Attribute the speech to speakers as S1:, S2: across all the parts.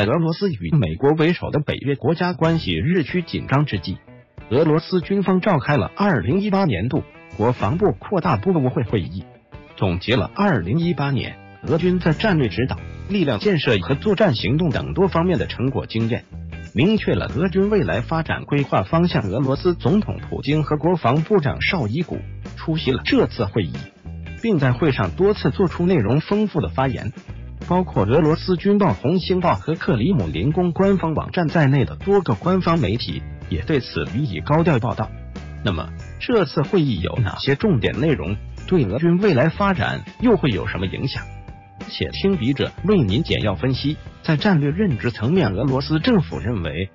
S1: 俄罗斯与美国为首的北约国家关系日趋紧张之际，俄罗斯军方召开了2018年度国防部扩大部会会议，总结了2018年俄军在战略指导、力量建设和作战行动等多方面的成果经验，明确了俄军未来发展规划方向。俄罗斯总统普京和国防部长绍伊古出席了这次会议，并在会上多次做出内容丰富的发言，包括俄罗斯军报《红星报》和克里姆林宫官方网站在内的多个官方媒体也对此予以高调报道。那么这次会议有哪些重点内容？对俄军未来发展又会有什么影响？且听笔者为您简要分析。在战略认知层面，俄罗斯政府认为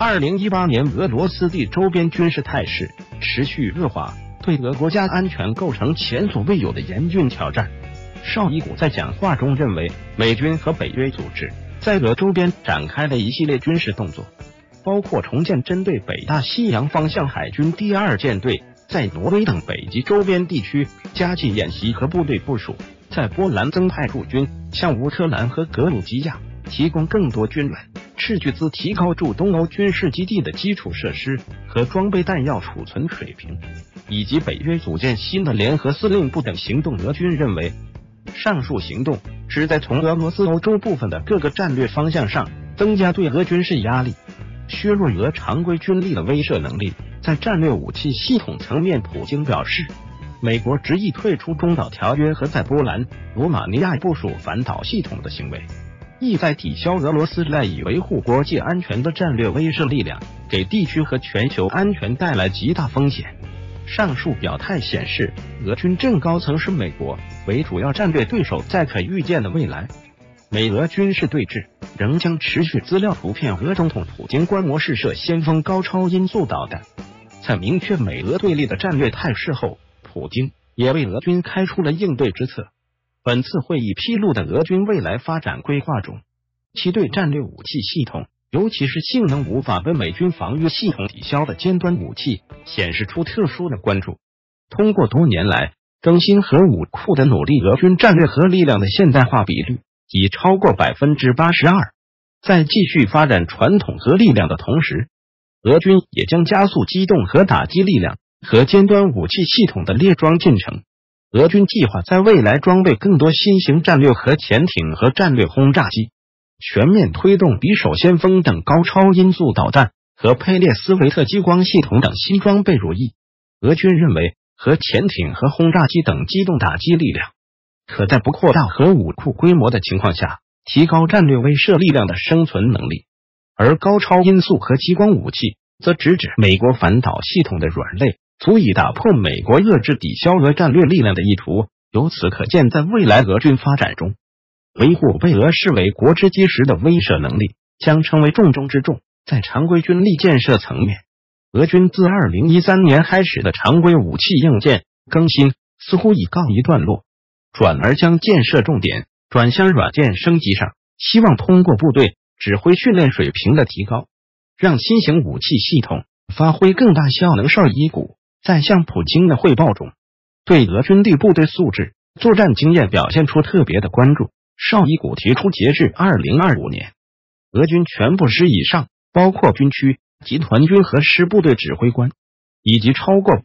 S1: 2018年俄罗斯地周边军事态势持续恶化，对俄国家安全构成前所未有的严峻挑战。绍伊古在讲话中认为，美军和北约组织在俄周边展开了一系列军事动作，包括重建针对北大西洋方向海军第2舰队，在挪威等北极周边地区加紧演习和部队部署，在波兰增派驻军，向乌克兰和格鲁吉亚提供更多军援，斥巨资提高驻东欧军事基地的基础设施和装备弹药储存水平，以及北约组建新的联合司令部等行动。俄军认为，上述行动旨在从俄罗斯欧洲部分的各个战略方向上增加对俄军事压力，削弱俄常规军力的威慑能力。在战略武器系统层面，普京表示，美国执意退出中导条约和在波兰、罗马尼亚部署反导系统的行为，意在抵消俄罗斯赖以维护国际安全的战略威慑力量，给地区和全球安全带来极大风险。上述表态显示，俄军正高层视美国为主要战略对手，在可预见的未来，美俄军事对峙仍将持续。资料图片：俄总统普京观摩试射先锋高超音速导弹。在明确美俄对立的战略态势后，普京也为俄军开出了应对之策。本次会议披露的俄军未来发展规划中，其对战略武器系统，尤其是性能无法被美军防御系统抵消的尖端武器，显示出特殊的关注。通过多年来更新核武库的努力，俄军战略核力量的现代化比率已超过 82%。 在继续发展传统核力量的同时，俄军也将加速机动核打击力量和尖端武器系统的列装进程。俄军计划在未来装备更多新型战略核潜艇和战略轰炸机，全面推动匕首先锋等高超音速导弹和佩列斯维特激光系统等新装备如意。俄军认为，核潜艇和轰炸机等机动打击力量可在不扩大核武库规模的情况下，提高战略威慑力量的生存能力。而高超音速和激光武器则直指美国反导系统的软肋，足以打破美国遏制抵消俄战略力量的意图。由此可见，在未来俄军发展中，维护被俄视为国之基石的威慑能力将成为重中之重。在常规军力建设层面，俄军自2013年开始的常规武器硬件更新似乎已告一段落，转而将建设重点转向软件升级上，希望通过部队指挥训练水平的提高，让新型武器系统发挥更大效能。绍伊古在向普京的汇报中，对俄军地部队素质、作战经验表现出特别的关注。绍伊古提出，截至2025年，俄军全部师以上，包括军区、集团军和师部队指挥官，以及超过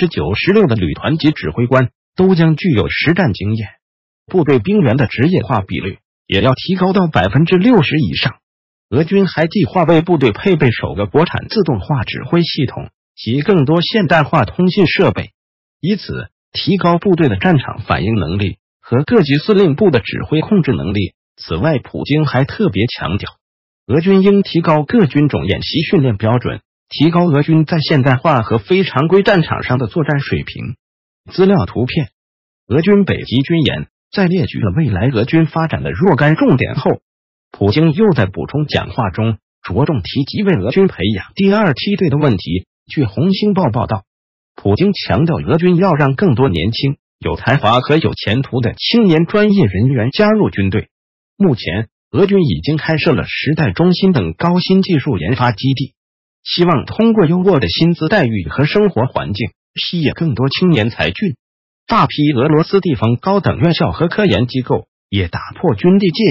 S1: 96% 的旅团级指挥官都将具有实战经验。部队兵员的职业化比率也要提高到 60% 以上。俄军还计划为部队配备首个国产自动化指挥系统及更多现代化通信设备，以此提高部队的战场反应能力和各级司令部的指挥控制能力。此外，普京还特别强调，俄军应提高各军种演习训练标准，提高俄军在现代化和非常规战场上的作战水平。资料图片：俄军北极军演。在列举了未来俄军发展的若干重点后，普京又在补充讲话中着重提及为俄军培养第2梯队的问题。据红星报报道，普京强调，俄军要让更多年轻、有才华和有前途的青年专业人员加入军队。目前，俄军已经开设了时代中心等高新技术研发基地，希望通过优渥的薪资待遇和生活环境，吸引更多青年才俊。大批俄罗斯地方高等院校和科研机构也打破军地界限，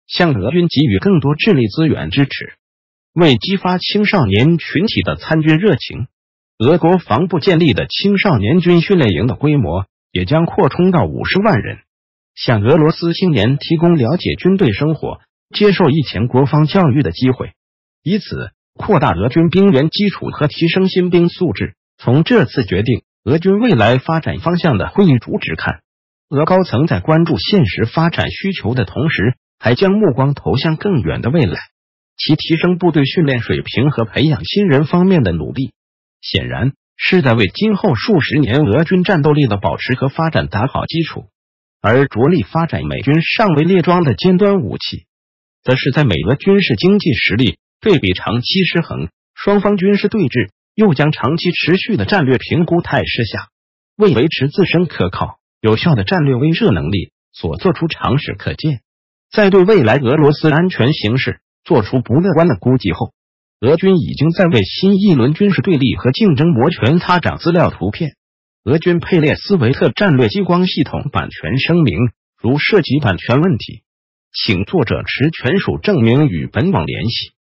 S1: 向俄军给予更多智力资源支持。为激发青少年群体的参军热情，俄国防部建立的青少年军训练营的规模也将扩充到50万人，向俄罗斯青年提供了解军队生活、接受役前国防教育的机会，以此扩大俄军兵员基础和提升新兵素质。从这次决定俄军未来发展方向的会议主旨看，俄高层在关注现实发展需求的同时，还将目光投向更远的未来，其提升部队训练水平和培养新人方面的努力，显然是在为今后数十年俄军战斗力的保持和发展打好基础。而着力发展美军尚未列装的尖端武器，则是在美俄军事经济实力对比长期失衡，双方军事对峙又将长期持续的战略评估态势下，为维持自身可靠有效的战略威慑能力所做出尝试可见。在对未来俄罗斯安全形势做出不乐观的估计后，俄军已经在为新一轮军事对立和竞争摩拳擦掌。资料图片：俄军佩列斯维特战略激光系统版权声明，如涉及版权问题，请作者持权属证明与本网联系。